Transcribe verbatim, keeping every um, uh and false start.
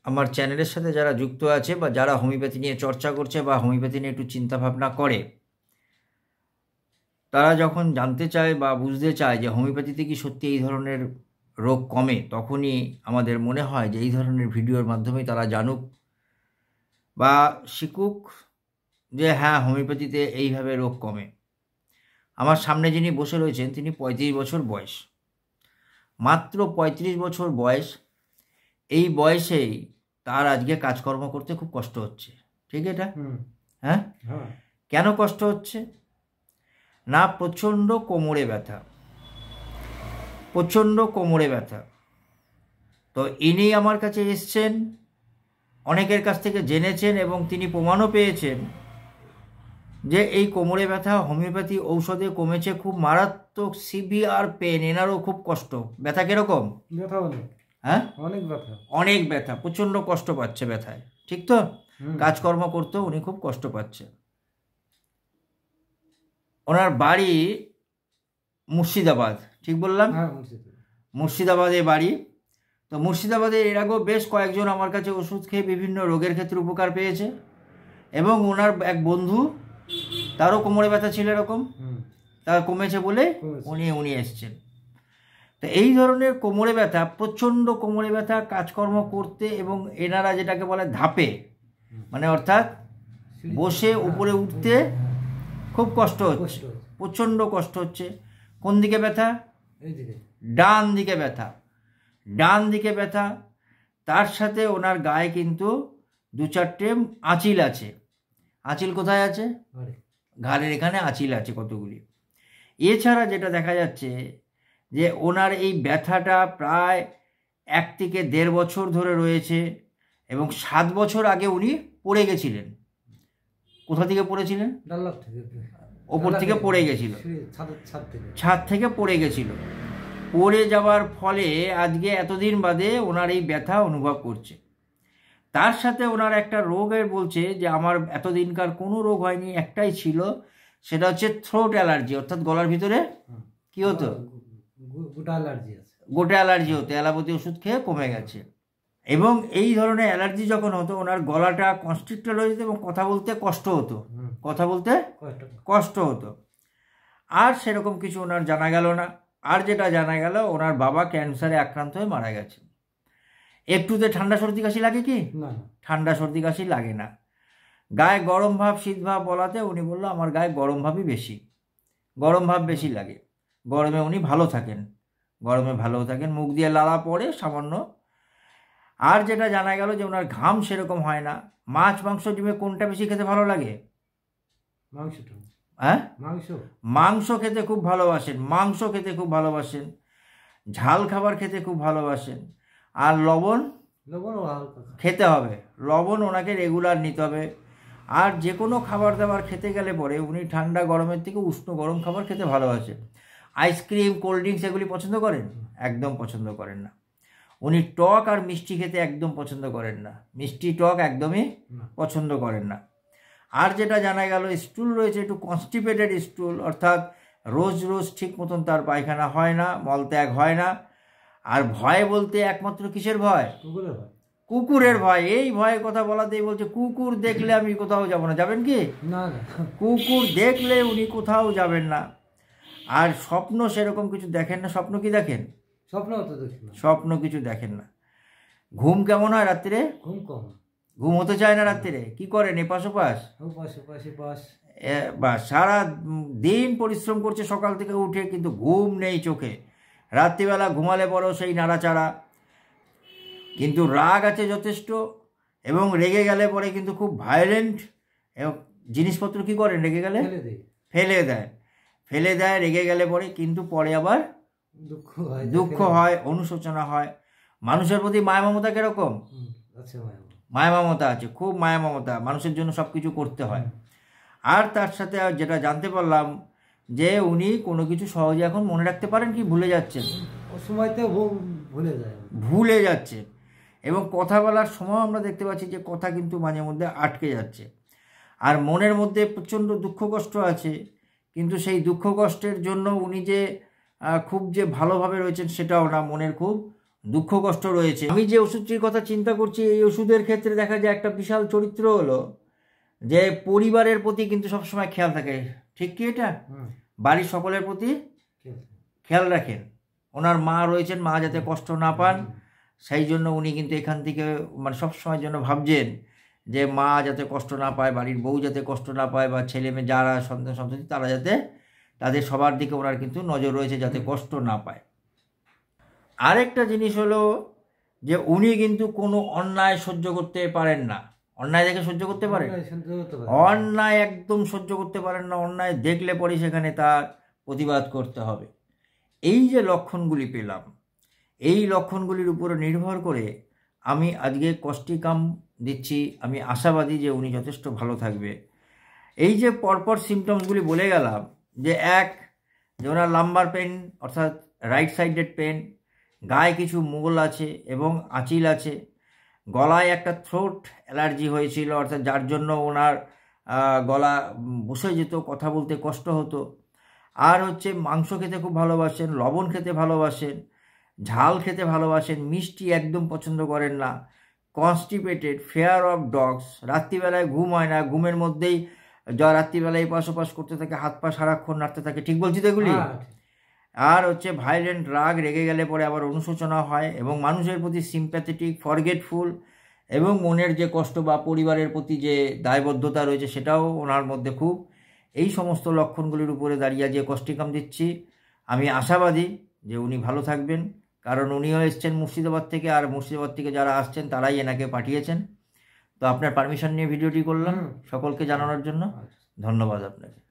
আমার চ্যানেলের সাথে যারা যুক্ত আছে বা যারা হোমিওপ্যাথি নিয়ে চর্চা করছে বা হোমিওপ্যাথি নিয়ে একটু চিন্তাভাবনা করে, তারা যখন জানতে চায় বা বুঝতে চায় যে হোমিওপ্যাথিতে কি সত্যি এই ধরনের রোগ কমে, তখনই আমাদের মনে হয় যে এই ধরনের ভিডিওর মাধ্যমেই তারা জানুক বা শিখুক যে হ্যাঁ, হোমিওপ্যাথিতে এইভাবে রোগ কমে। আমার সামনে যিনি বসে রয়েছেন তিনি পঁয়ত্রিশ বছর বয়স, মাত্র পঁয়ত্রিশ বছর বয়স। এই বয়সেই তার আজকে কাজকর্ম করতে খুব কষ্ট হচ্ছে, ঠিক এটা? হ্যাঁ, কেন কষ্ট হচ্ছে না? প্রচণ্ড কোমরে ব্যথা, প্রচণ্ড কোমরে ব্যথা। তো ইনি আমার কাছে এসছেন, অনেকের কাছ থেকে জেনেছেন এবং তিনি প্রমাণও পেয়েছেন যে এই কোমরে ব্যথা হোমিওপ্যাথি ঔষধে কমেছে। খুব মারাত্মক সিভিয়ার পেন, এনারও খুব কষ্ট। ব্যথা কিরকম? ব্যথা অনেক। হ্যাঁ, অনেক ব্যথা, অনেক ব্যথা, প্রচণ্ড কষ্ট পাচ্ছে ব্যথায়, ঠিক তো? কাজকর্ম করতেও উনি খুব কষ্ট পাচ্ছে। ওনার বাড়ি মুর্শিদাবাদ, ঠিক বললাম? মুর্শিদাবাদে বাড়ি। তো মুর্শিদাবাদে এর আগেও বেশ কয়েকজন আমার কাছে ওষুধ খেয়ে বিভিন্ন রোগের ক্ষেত্রে উপকার পেয়েছে এবং ওনার এক বন্ধু, তারও কোমরে ব্যথা ছিল এরকম, তার কমেছে বলে উনি উনি এসছেন। তো এই ধরনের কোমরে ব্যথা, প্রচণ্ড কোমরে ব্যথা, কাজকর্ম করতে এবং এনারা যেটাকে বলে ধাপে, মানে অর্থাৎ বসে উপরে উঠতে খুব কষ্ট হচ্ছে, প্রচণ্ড কষ্ট হচ্ছে। কোন দিকে ব্যথা? ডান দিকে ব্যথা, ডান দিকে ব্যথা। তার সাথে ওনার গায়ে কিন্তু দু চারটে আঁচিল আছে। আঁচিল কোথায় আছে? ঘাড়ের এখানে আঁচিল আছে কতগুলি। এছাড়া যেটা দেখা যাচ্ছে যে ওনার এই ব্যথাটা প্রায় এক থেকে দেড় বছর ধরে রয়েছে এবং সাত বছর আগে উনি পড়ে গেছিলেন। কোথা থেকে পড়েছিলেন? ওপর থেকে পড়ে গেছিল, ছাদ থেকে পড়ে গেছিল। পড়ে যাওয়ার ফলে আজকে এতদিন বাদে ওনার এই ব্যথা অনুভব করছে। তার সাথে ওনার একটা রোগের বলছে যে আমার এতদিনকার কোনো রোগ হয়নি, একটাই ছিল, সেটা হচ্ছে থ্রোট অ্যালার্জি, অর্থাৎ গলার ভিতরে কি হতো? গোটা অ্যালার্জি আছে, গোটা অ্যালার্জি হতো। অ্যালোপ্যাথি ওষুধ খেয়ে কমে গেছে। এবং এই ধরনের অ্যালার্জি যখন হতো ওনার গলাটা কনস্ট্রিক্টেড হয়ে যেত এবং কথা বলতে কষ্ট হতো, কথা বলতে কষ্ট হতো। আর সেরকম কিছু ওনার জানা গেল না। আর যেটা জানা গেল, ওনার বাবা ক্যান্সারে আক্রান্ত হয়ে মারা গেছে। একটুতে ঠান্ডা সর্দি কাশি লাগে কি? না, ঠান্ডা সর্দি কাশি লাগে না। গায়ে গরম ভাব, শীত ভাব বলাতে উনি বললো আমার গায়ে গরম ভাবই বেশি, গরম ভাব বেশি লাগে। গরমে উনি ভালো থাকেন, গরমে ভালো থাকেন, মুখ দিয়ে লালা পড়ে সামান্য। আর যেটা জানা গেল যে ওনার ঘাম সেরকম হয় না। মাছ মাংস ডিমে কোনটা বেশি খেতে ভালো লাগে? মাংসটা। হ্যাঁ, মাংস, মাংস খেতে খুব ভালোবাসেন, মাংস খেতে খুব ভালোবাসেন, ঝাল খাবার খেতে খুব ভালোবাসেন। আর লবণ, লবণ খেতে হবে, লবণ ওনাকে রেগুলার নিতে হবে। আর যে কোনো খাবার দাবার খেতে গেলে পরে উনি ঠান্ডা গরমের থেকে উষ্ণ গরম খাবার খেতে ভালোবাসেন। আইসক্রিম, কোল্ড ড্রিঙ্কস এগুলি পছন্দ করেন? একদম পছন্দ করেন না। উনি টক আর মিষ্টি খেতে একদম পছন্দ করেন না, মিষ্টি টক একদমই পছন্দ করেন না। আর যেটা জানা গেল, স্টুল রয়েছে একটু কনস্টিপেটেড স্টুল, অর্থাৎ রোজ রোজ ঠিক মতন তার পায়খানা হয় না, মলত্যাগ হয় না। আর ভয় বলতে একমাত্র কিসের ভয়? কুকুরের ভয়, কুকুরের ভয়। এই ভয়ের কথা বলাতেই বলছে কুকুর দেখলে আমি কোথাও যাব না। যাবেন কি? না, কুকুর দেখলে উনি কোথাও যাবেন না। আর স্বপ্ন সেরকম কিছু দেখেন না। স্বপ্ন কি দেখেন? স্বপ্ন তো দেখেন না, স্বপ্ন কিছু দেখেন না। ঘুম কেমন হয় রাত্রে? ঘুম কম, ঘুম হতে চায় না রাত্রে। কি করেন? এপাশ ওপাশ, বা সারা দিন পরিশ্রম করছে সকাল থেকে উঠে, কিন্তু ঘুম নেই চোখে। রাত্রিবেলা ঘুমালে পরেও সেই নাড়াচাড়া। কিন্তু রাগ আছে যথেষ্ট এবং রেগে গেলে পরে কিন্তু খুব ভায়োলেন্ট। এবং জিনিসপত্র কি করেন? রেগে গেলে ফেলে দেয়, ফেলে দেয় রেগে গেলে পরে। কিন্তু পরে আবার দুঃখ হয়, দুঃখ হয়, অনুশোচনা হয়। মানুষের প্রতি মায়া মমতা কিরকম? মায়া মমতা আছে, খুব মায়া মমতা, মানুষের জন্য সব কিছু করতে হয়। আর তার সাথে যেটা জানতে পারলাম যে উনি কোনো কিছু সহজে এখন মনে রাখতে পারেন কি ভুলে যাচ্ছেন? সময়তে ভুলে যায়, ভুলে যাচ্ছে। এবং কথা বলার সময় আমরা দেখতে পাচ্ছি যে কথা কিন্তু মাঝে মধ্যে আটকে যাচ্ছে। আর মনের মধ্যে প্রচণ্ড দুঃখ কষ্ট আছে, কিন্তু সেই দুঃখ কষ্টের জন্য উনি যে খুব যে ভালোভাবে রয়েছেন সেটাও না, মনের খুব দুঃখ কষ্ট রয়েছে। আমি যে ওষুধটির কথা চিন্তা করছি এই ওষুধের ক্ষেত্রে দেখা যায় একটা বিশাল চরিত্র হলো যে পরিবারের প্রতি কিন্তু সবসময় খেয়াল থাকে। ঠিক কি এটা? বাড়ির সকলের প্রতি খেয়াল রাখেন। ওনার মা রয়েছেন, মা যাতে কষ্ট না পান সেই জন্য উনি কিন্তু এখান থেকে মানে সবসময়ের জন্য ভাবছেন যে মা যাতে কষ্ট না পায়, বাড়ির বউ যাতে কষ্ট না পায়, বা ছেলে মেয়ে যারা সন্তান সন্ততি তারা যাতে, তাদের সবার দিকে ওনার কিন্তু নজর রয়েছে যাতে কষ্ট না পায়। আরেকটা জিনিস হলো যে উনি কিন্তু কোনো অন্যায় সহ্য করতে পারেন না। অন্যায় দেখে সহ্য করতে পারেন? অন্যায় একদম সহ্য করতে পারেন না। অন্যায় দেখলে পরে সেখানে তার প্রতিবাদ করতে হবে। এই যে লক্ষণগুলি পেলাম, এই লক্ষণগুলির উপরে নির্ভর করে আমি আজকে কষ্টিকাম দিচ্ছি। আমি আশাবাদী যে উনি যথেষ্ট ভালো থাকবে। এই যে পরপর সিমটমসগুলি বলে গেলাম, যে এক, যে ওনার লাম্বার পেন অর্থাৎ রাইট সাইডেড পেন, গায়ে কিছু মোল আছে এবং আঁচিল আছে, গলায় একটা থ্রোট অ্যালার্জি হয়েছিল অর্থাৎ যার জন্য ওনার গলা বসে যেত, কথা বলতে কষ্ট হতো। আর হচ্ছে মাংস খেতে খুব ভালোবাসেন, লবণ খেতে ভালোবাসেন, ঝাল খেতে ভালোবাসেন, মিষ্টি একদম পছন্দ করেন না, কনস্টিপেটেড, ফেয়ার অফ ডগস, রাত্রিবেলায় ঘুম হয় না, ঘুমের মধ্যেই যা রাত্রিবেলায় এপাশ ওপাশ করতে থাকে, হাত পা সারাক্ষণ নাড়তে থাকে। ঠিক বলছি তো এগুলি? আর হচ্ছে ভায়োলেন্ট, রাগ, রেগে গেলে পরে আবার অনুশোচনা হয়, এবং মানুষের প্রতি সিম্প্যাথেটিক, ফরগেটফুল, এবং মনের যে কষ্ট বা পরিবারের প্রতি যে দায়বদ্ধতা রয়েছে সেটাও ওনার মধ্যে খুব। এই সমস্ত লক্ষণগুলির উপরে দাঁড়িয়ে যে কষ্টিকাম দিচ্ছি, আমি আশাবাদী যে উনি ভালো থাকবেন। কারণ উনিও এসছেন মুর্শিদাবাদ থেকে, আর মুর্শিদাবাদ থেকে যারা আসছেন তারাই এনাকে পাঠিয়েছেন। তো আপনার পারমিশন নিয়ে ভিডিওটি করলাম সকলকে জানানোর জন্য। ধন্যবাদ আপনাকে।